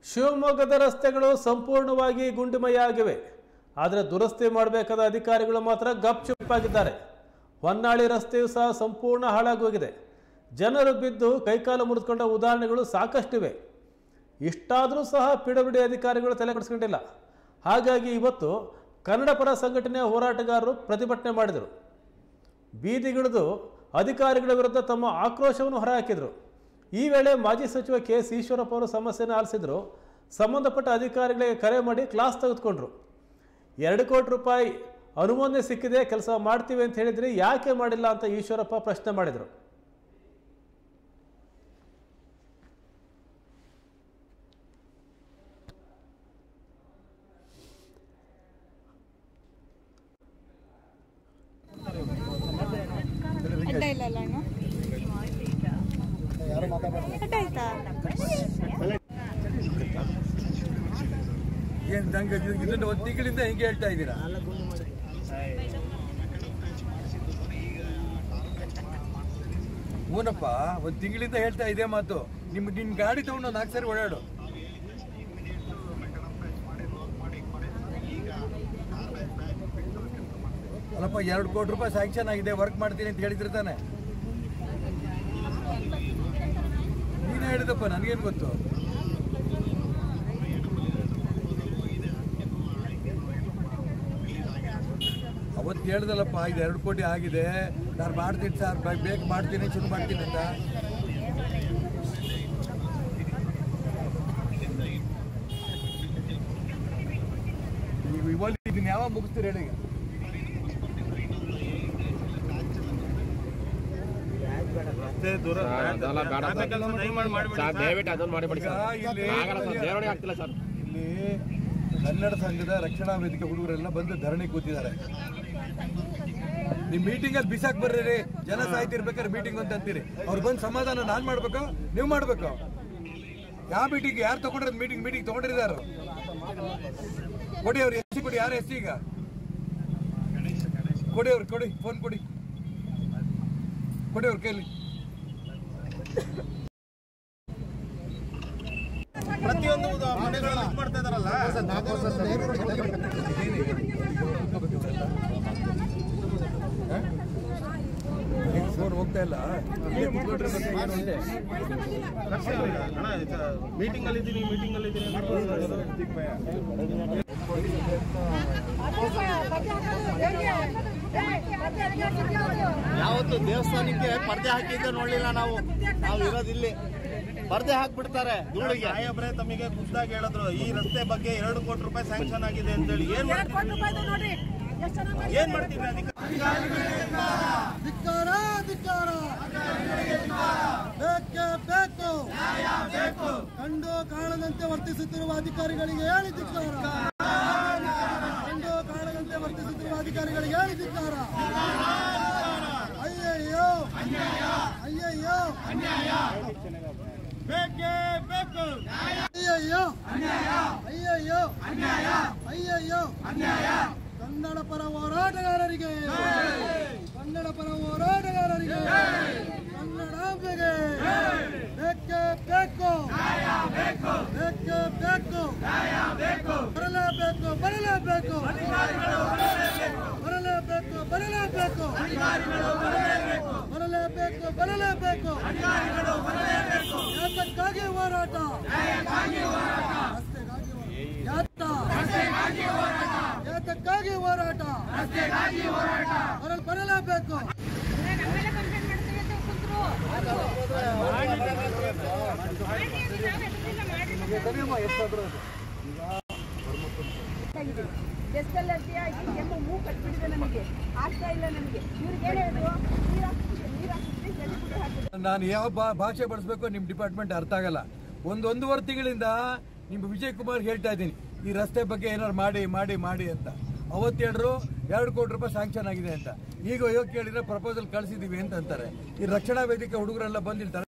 ಶಿವಮೊಗ್ಗದ ರಸ್ತೆಗಳು ಸಂಪೂರ್ಣವಾಗಿ ಗುಂಡಿಮಯ ಆಗಿವೆ. ಆದರೆ ದುರಸ್ತಿ ಮಾಡಬೇಕಾದ ಅಧಿಕಾರಿಗಳು ಮಾತ್ರ ಗಪ್ಚುಪ್ಪಾಗಿದ್ದಾರೆ. ಹೊನ್ನಾಳಿ ರಸ್ತೆಯು ಸಹ ಸಂಪೂರ್ಣ ಹಾಳಾಗೋಗಿದೆ. ಜನರು ಬಿದ್ದು ಕೈಕಾಲು ಮುರಿದುಕೊಂಡ ಉದಾಹರಣೆಗಳು ಸಾಕಷ್ಟಿವೆ. ಇಷ್ಟಾದರೂ ಸಹ ಪಿಡಬ್ಲ್ಯೂಡಿ ಅಧಿಕಾರಿಗಳು ತಲೆ ಕೆಡಿಸ್ಕೊಂಡಿಲ್ಲ. ಹಾಗಾಗಿ ಇವತ್ತು ಕನ್ನಡ ಪರ ಸಂಘಟನೆಯ ಹೋರಾಟಗಾರರು ಪ್ರತಿಭಟನೆ ಮಾಡಿದರು. ಬೀದಿಗಿಳಿದು ಅಧಿಕಾರಿಗಳ ವಿರುದ್ಧ ತಮ್ಮ ಆಕ್ರೋಶವನ್ನು ಹೊರಹಾಕಿದರು. ಈ ವೇಳೆ ಮಾಜಿ ಸಚಿವ ಕೆ.ಎಸ್. ಈಶ್ವರಪ್ಪ ಅವರು ಸಮಸ್ಯೆಯನ್ನು ಆಲಿಸಿದ್ರು. ಸಂಬಂಧಪಟ್ಟ ಅಧಿಕಾರಿಗಳಿಗೆ ಕರೆ ಮಾಡಿ ಕ್ಲಾಸ್ ತೆಗೆದುಕೊಂಡ್ರು. 2 ಕೋಟಿ ರೂಪಾಯಿ ಅನುಮೋದನೆ ಸಿಕ್ಕಿದೆ, ಕೆಲಸ ಮಾಡ್ತೀವಿ ಅಂತ ಹೇಳಿದ್ರಿ, ಯಾಕೆ ಮಾಡಿಲ್ಲ ಅಂತ ಈಶ್ವರಪ್ಪ ಪ್ರಶ್ನೆ ಮಾಡಿದರು. ಇದನ್ನ ಒಂದು ತಿಂಗಳಿಂದ ಹಿಂಗೆ ಹೇಳ್ತಾ ಇದ್ದೀರಾ? ಊನಪ್ಪ, ಒಂದು ತಿಂಗಳಿಂದ ಹೇಳ್ತಾ ಇದೆ ಮಾತು. ನಿನ್ ಗಾಡಿ ತಗೊಂಡು 4 ಸರಿ ಓಡಾಡು. ಅಲ್ಲಪ್ಪ, 2 ಕೋಟಿ ರೂಪಾಯಿ ಸ್ಯಾಂಕ್ಷನ್ ಆಗಿದೆ, ವರ್ಕ್ ಮಾಡ್ತೀನಿ ಅಂತ ಹೇಳಿದ್ರೆ ತಾನೆ. ನೀನೇ ಹೇಳಿದಪ್ಪ, ನನಗೇನು ಗೊತ್ತು. ಅವತ್ತು ಹೇಳ್ದಲ್ಲಪ್ಪ, ಇದು 2 ಕೋಟಿ ಆಗಿದೆ, ನಾನು ಮಾಡ್ತೀನಿ ಸರ್, ಬೇಕು ಮಾಡ್ತೀನಿ, ಶುರು ಮಾಡ್ತೀನಿ ಅಂತ. ಇವಾಗ ಇದನ್ನ ಯಾವಾಗ ಮುಗಿಸ್ತೀರಿ ಹೇಳಿ? ಇಲ್ಲಿ ಕನ್ನಡ ಸಂಘದ ರಕ್ಷಣಾ ವೇದಿಕೆ ಹುಡುಗರೆಲ್ಲ ಬಂದು ಧರಣಿ ಕೂತಿದ್ದಾರೆ. ನಿಮ್ ಮೀಟಿಂಗ್ ಅಲ್ಲಿ ಬಿಸಾಕ್ ಬರ್ರಿ, ಜನ ಸಾಯ್ತಿರ್ಬೇಕಾದ್ರೆ ಮೀಟಿಂಗ್ ಅಂತ ಅಂತೀರಿ. ಅವ್ರು ಬಂದು ಸಮಾಧಾನ ನಾನ್ ಮಾಡ್ಬೇಕು, ನೀವು ಮಾಡ್ಬೇಕು. ಯಾವ ಮೀಟಿಂಗ್ ಯಾರು ತಗೊಂಡ್ರ? ಮೀಟಿಂಗ್ ತಗೊಂಡಿರ್ದಾರ? ಕೊಡಿ, ಅವ್ರು ಎಸ್ ಕೊಡಿ. ಯಾರು ಎಸ್? ಈಗ ಕೊಡಿ, ಅವ್ರು ಕೊಡಿ, ಫೋನ್ ಕೊಡಿ, ಕೊಡಿ ಅವ್ರ ಕೈಲಿ. ಪ್ರತಿಯೊಂದು ಮಾಡ್ತಾ ಇದಾರಲ್ಲ, ಫೋನ್ ಹೋಗ್ತಾ ಇಲ್ಲ. ಮೀಟಿಂಗ್ ಅಲ್ಲಿ ಇದ್ದೀನಿ. ಯಾವತ್ತು ದೇವಸ್ಥಾನಕ್ಕೆ ಪರ್ದೆ ಹಾಕಿದ್ದೆ ನೋಡ್ಲಿಲ್ಲ ನಾವು ಇರೋದಿಲ್ಲಿ. ಪರ್ದೆ ಹಾಕ್ಬಿಡ್ತಾರೆ ಧೂಳಿಗೆ. ಸಾಹೇಬ್ರೆ ತಮಗೆ ಖುದ್ದಾಗಿ ಹೇಳಿದ್ರು, ಈ ರಸ್ತೆ ಬಗ್ಗೆ 2 ಕೋಟಿ ರೂಪಾಯಿ ಸ್ಯಾಂಕ್ಷನ್ ಆಗಿದೆ ಅಂತ ಹೇಳಿ. ಏನ್ ಮಾಡ್ತೀವಿ? ಬೇಕು. ಕಂಡು ಕಾಣದಂತೆ ವರ್ತಿಸುತ್ತಿರುವ ಅಧಿಕಾರಿಗಳಿಗೆ ಹೇಳಿ ಧಿಕ್ಕಾರ. ಕಂಡು ಕಾಣದಂತೆ ವರ್ತಿಸುತ್ತಿರುವ ಅಧಿಕಾರಿಗಳಿಗೆ ಹೇಳಿ ಧಿಕ್ಕಾರ. ಅಯ್ಯಯ್ಯೋ, ಅಯ್ಯಯ್ಯೋ, ಬೇಕೇ ಬೇಕು. ಅಯ್ಯಯ್ಯೋ, ಅಯ್ಯಯ್ಯೋ, ಅಯ್ಯಯ್ಯೋ, ಕನ್ನಡ ಪರ ಹೋರಾಟಗಾರರಿಗೆ, ಕನ್ನಡ ಪರ ಹೋರಾಟಗಾರರಿಗೆ, ಕನ್ನಡಾಂಬೆಗೆ ಬೇಕೇ ಬೇಕು. ಬೇಕೇ ಬೇಕು. ಬರಲೇಬೇಕು, ಬರಲೇಬೇಕು, ಬರಲೇಬೇಕು, ಬರಲೇಬೇಕು, ಬರಲೇಬೇಕು, ಬರಲೇಬೇಕು. ಯಾತಕ್ಕಾಗಿ ಹೋರಾಟ? ಯಾತಕ್ಕಾಗಿ ಹೋರಾಟ? ಬರಲೇಬೇಕು. ನಾನು ಯಾವ ಭಾಷೆ ಬಳಸಬೇಕು ನಿಮ್ ಡಿಪಾರ್ಟ್ಮೆಂಟ್ ಅರ್ಥ ಆಗಲ್ಲ. 1.5 ತಿಂಗಳಿಂದ ನಿಮ್ ವಿಜಯ್ ಕುಮಾರ್ ಹೇಳ್ತಾ ಇದ್ದೀನಿ, ಈ ರಸ್ತೆ ಬಗ್ಗೆ ಏನಾರು ಮಾಡಿ ಮಾಡಿ ಮಾಡಿ ಅಂತ. ಅವತ್ತು ಹೇಳಿದ್ರು 2 ಕೋಟಿ ರೂಪಾಯಿ ಸ್ಯಾಂಕ್ಷನ್ ಆಗಿದೆ ಅಂತ. ಈಗ ಕೇಳಿದ್ರೆ ಪ್ರಪೋಸಲ್ ಕಳಿಸಿದೀವಿ ಅಂತ ಅಂತಾರೆ. ಈ ರಕ್ಷಣಾ ವೇದಿಕೆ ಹುಡುಗರೆಲ್ಲ ಬಂದಿರ್ತಾರೆ.